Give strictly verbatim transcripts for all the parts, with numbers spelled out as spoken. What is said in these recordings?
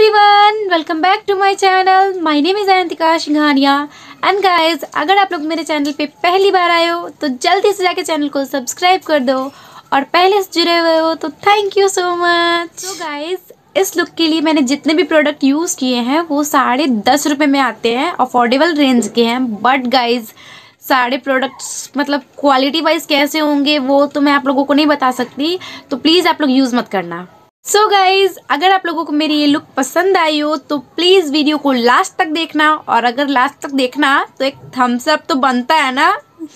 Everyone, welcome back to my channel. My name is Ayantika Singhania and guys, अगर आप लोग मेरे चैनल पे पहली बार आए हो तो जल्दी से जाके चैनल को सब्सक्राइब कर दो और पहले से जुड़े हुए हो तो थैंक यू सो मच। तो गाइस, इस लुक के लिए मैंने जितने भी प्रोडक्ट यूज़ किए हैं वो साढ़े दस रुपये में आते हैं, अफोर्डेबल रेंज के हैं। बट गाइज, सारे प्रोडक्ट्स मतलब क्वालिटी वाइज कैसे होंगे वो तो मैं आप लोगों को नहीं बता सकती, तो प्लीज़ आप लोग यूज़ मत करना। सो so गाइज, अगर आप लोगों को मेरी ये लुक पसंद आई हो तो प्लीज़ वीडियो को लास्ट तक देखना, और अगर लास्ट तक देखना तो एक थम्स अप तो बनता है ना।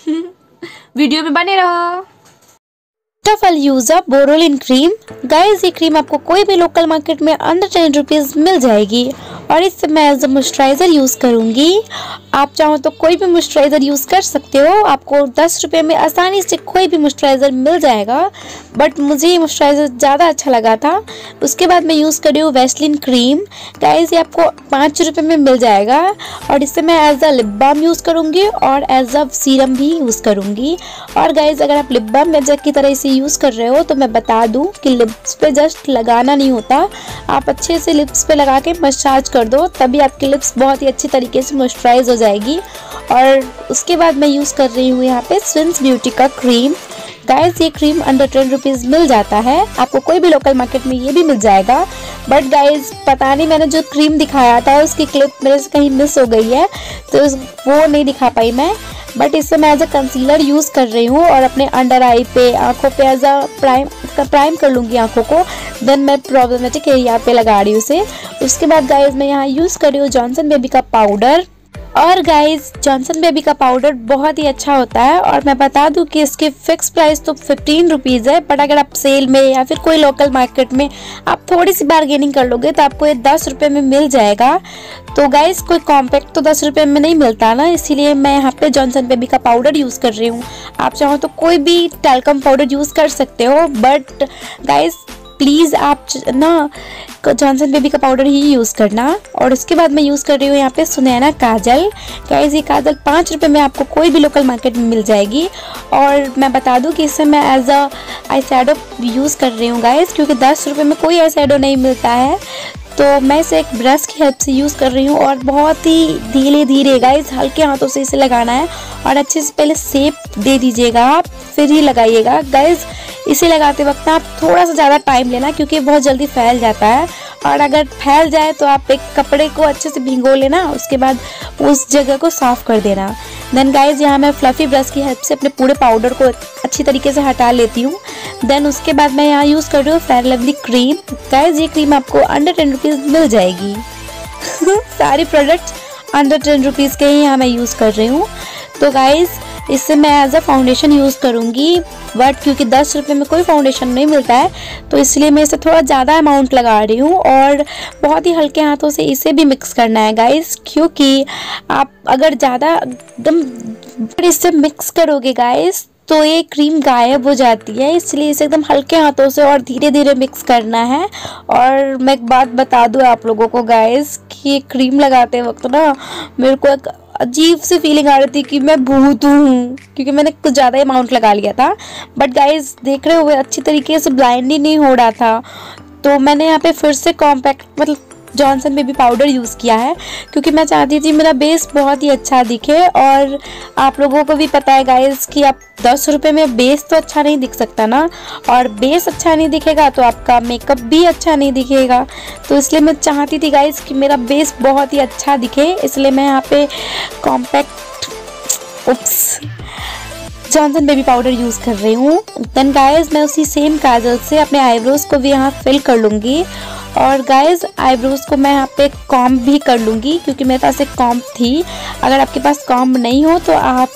वीडियो में बने रहो। First of all use a Boroline cream. Guys, ये क्रीम आपको कोई भी लोकल मार्केट में अंडर टेन रुपीज़ मिल जाएगी, और इससे मैं एज अ मॉइस्चराइज़र यूज़ करूँगी। आप चाहो तो कोई भी मॉइस्चराइज़र यूज़ कर सकते हो, आपको दस रुपये में आसानी से कोई भी मॉइस्चराइज़र मिल जाएगा। बट मुझे ये मॉइस्चराइज़र ज़्यादा अच्छा लगा था। उसके बाद मैं यूज़ कर रही हूँ वैसलीन क्रीम। गाइज, ये आपको पाँच रुपये में मिल जाएगा, और इससे मैं as a lip balm use करूँगी और एज अ सीरम भी यूज़ करूँगी। और गाइज, अगर आप लिप बाम मैजिक की तरह इसे यूज़ कर रहे हो तो मैं बता दूं कि लिप्स पे जस्ट लगाना नहीं होता, आप अच्छे से लिप्स पे लगा के मसाज कर दो, तभी आपकी लिप्स बहुत ही अच्छी तरीके से मॉइस्चराइज हो जाएगी। और उसके बाद मैं यूज़ कर रही हूँ यहाँ पे स्विंस ब्यूटी का क्रीम। गाइस, ये क्रीम अंडर टेन रुपीज़ मिल जाता है, आपको कोई भी लोकल मार्केट में ये भी मिल जाएगा। बट गाइस, पता नहीं मैंने जो क्रीम दिखाया था उसकी क्लिप मेरे से कहीं मिस हो गई है, तो वो नहीं दिखा पाई मैं। बट इससे मैं एज अ कंसीलर यूज़ कर रही हूँ, और अपने अंडर आई पे, आँखों पे एज अ प्राइम प्राइम कर लूँगी आँखों को। देन मैं प्रॉब्लमेटिक एरिया पे लगा रही हूँ उसे। उसके बाद गाइज, मैं यहाँ यूज़ कर रही हूँ जॉनसन बेबी का पाउडर। और गाइज, जॉनसन बेबी का पाउडर बहुत ही अच्छा होता है, और मैं बता दूं कि इसके फिक्स प्राइस तो फिफ्टीन रुपीज़ है। बट अगर आप सेल में या फिर कोई लोकल मार्केट में आप थोड़ी सी बार्गेनिंग कर लोगे तो आपको ये दस रुपये में मिल जाएगा। तो गाइज, कोई कॉम्पैक्ट तो दस रुपये में नहीं मिलता ना, इसीलिए मैं यहाँ पे जॉनसन बेबी का पाउडर यूज़ कर रही हूँ। आप चाहो तो कोई भी टैल्कम पाउडर यूज़ कर सकते हो, बट गाइज प्लीज़ आप ना जॉनसन बेबी का पाउडर ही यूज़ करना। और उसके बाद मैं यूज़ कर रही हूँ यहाँ पे सुनैना काजल। गाइस, ये काजल पाँच रुपये में आपको कोई भी लोकल मार्केट में मिल जाएगी, और मैं बता दूँ कि इससे मैं as a eye shadow use कर रही हूँ गाइस, क्योंकि दस रुपये में कोई आई शैडो नहीं मिलता है। तो मैं इसे एक ब्रश की हेल्प से यूज़ कर रही हूँ, और बहुत ही धीरे धीरे गाइस, हल्के हाथों से इसे लगाना है, और अच्छे से पहले शेप दे दीजिएगा आप, फिर ही लगाइएगा। गाइस, इसे लगाते वक्त आप थोड़ा सा ज़्यादा टाइम लेना, क्योंकि बहुत जल्दी फैल जाता है, और अगर फैल जाए तो आप एक कपड़े को अच्छे से भिगो लेना, उसके बाद उस जगह को साफ़ कर देना। देन गाइज, यहाँ मैं फ्लफ़ी ब्रश की हेल्प से अपने पूरे पाउडर को अच्छी तरीके से हटा लेती हूँ। देन उसके बाद मैं यहाँ यूज़ कर रही हूँ फेयर लवली क्रीम। गाइज, ये क्रीम आपको अंडर टेन रुपीज़ मिल जाएगी। सारी प्रोडक्ट्स अंडर टेन रुपीज़ के ही यहाँ मैं यूज़ कर रही हूँ। तो गाइज, इससे मैं एज अ फाउंडेशन यूज़ करूँगी, बट क्योंकि दस रुपये में कोई फाउंडेशन नहीं मिलता है तो इसलिए मैं इसे थोड़ा ज़्यादा अमाउंट लगा रही हूँ, और बहुत ही हल्के हाथों से इसे भी मिक्स करना है गाइस, क्योंकि आप अगर ज़्यादा एकदम इससे मिक्स करोगे गाइस तो ये क्रीम गायब हो जाती है, इसलिए इसे एकदम हल्के हाथों से और धीरे धीरे मिक्स करना है। और मैं एक बात बता दूँ आप लोगों को गाइस कि ये क्रीम लगाते वक्त ना मेरे को एक अजीब सी फीलिंग आ रही थी कि मैं भूत हूँ, क्योंकि मैंने कुछ ज़्यादा अमाउंट लगा लिया था। बट गाइस, देख रहे हुए अच्छी तरीके से ब्लाइंड ही नहीं हो रहा था, तो मैंने यहाँ पे फिर से कॉम्पैक्ट मतलब जॉनसन बेबी पाउडर यूज़ किया है, क्योंकि मैं चाहती थी मेरा बेस बहुत ही अच्छा दिखे। और आप लोगों को भी पता है गाइस कि आप दस रुपये में बेस तो अच्छा नहीं दिख सकता ना, और बेस अच्छा नहीं दिखेगा तो आपका मेकअप भी अच्छा नहीं दिखेगा। तो इसलिए मैं चाहती थी गाइस कि मेरा बेस बहुत ही अच्छा दिखे, इसलिए मैं यहाँ पे compact oops Johnson baby powder use कर रही हूँ। देन गाइस, मैं उसी सेम काजल से अपने आईब्रोज़ को भी यहाँ फिल कर लूँगी, और गाइस आईब्रोज़ को मैं यहाँ पे कॉम्ब भी कर लूँगी, क्योंकि मेरे पास एक कॉम्ब थी। अगर आपके पास कॉम्ब नहीं हो तो आप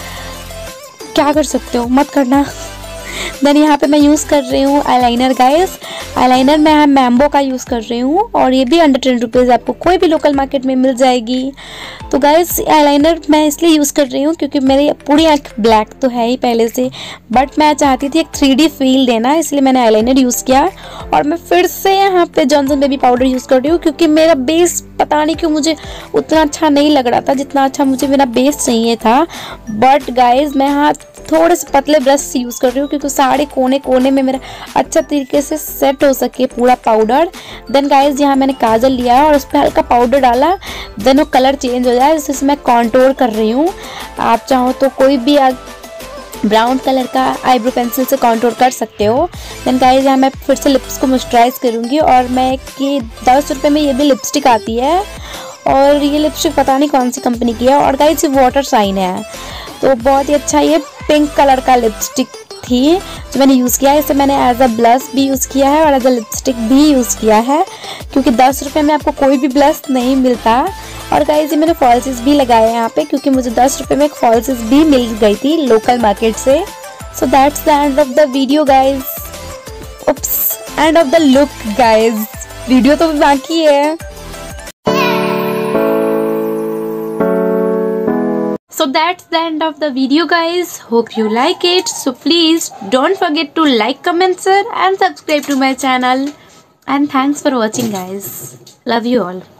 क्या कर सकते हो, मत करना। देन यहाँ पे मैं यूज़ कर रही हूँ आईलाइनर। गाइस, आईलाइनर मैं यहाँ मैम्बो का यूज़ कर रही हूँ, और ये भी अंडर टेन रुपीज़ आपको कोई भी लोकल मार्केट में मिल जाएगी। तो गाइस, आईलाइनर मैं इसलिए यूज़ कर रही हूँ क्योंकि मेरी पूरी आँख ब्लैक तो है ही पहले से, बट मैं चाहती थी एक थ्री डी फील देना, इसलिए मैंने आईलाइनर यूज़ किया। और मैं फिर से यहाँ पे जॉनसन बेबी पाउडर यूज़ कर रही हूँ, क्योंकि मेरा बेस पता नहीं क्यों मुझे उतना अच्छा नहीं लग रहा था जितना अच्छा मुझे मेरा बेस चाहिए था। बट गाइज, मैं यहाँ थोड़े से पतले ब्रश यूज़ कर रही हूँ क्योंकि सारे कोने कोने में मेरा अच्छा तरीके से सेट हो सके पूरा पाउडर। देन गाइज यहाँ मैंने काजल लिया है और उस पर हल्का पाउडर डाला, देन वो कलर चेंज हो जाए, जिससे मैं कॉन्टोर कर रही हूँ। आप चाहो तो कोई भी ब्राउन कलर का आईब्रो पेंसिल से कॉन्टोर कर सकते हो। देन गाइज यहाँ मैं फिर से लिप्स को मॉइस्चराइज करूँगी और मैं कि दस रुपये में ये भी लिपस्टिक आती है और ये लिपस्टिक पता नहीं कौन सी कंपनी की है। और गाइज ये वाटर साइन है, तो बहुत ही अच्छा ये पिंक कलर का लिपस्टिक थी जो मैंने यूज़ किया है। इसे मैंने एज अ ब्लश भी यूज़ किया है और एज अ लिपस्टिक भी यूज़ किया है क्योंकि दस रुपये में आपको कोई भी ब्लश नहीं मिलता। और गाइस ये मैंने फॉल्सेस भी लगाए हैं यहाँ पे क्योंकि मुझे दस रुपये में एक फॉल्सेस भी मिल गई थी लोकल मार्केट से। So that's the end of the video guys. Oops, end of the look guys, video तो भी बाकी है। So that's the end of the video guys. Hope you like it. So please don't forget to like, comment, share and subscribe to my channel. And thanks for watching guys. Love you all.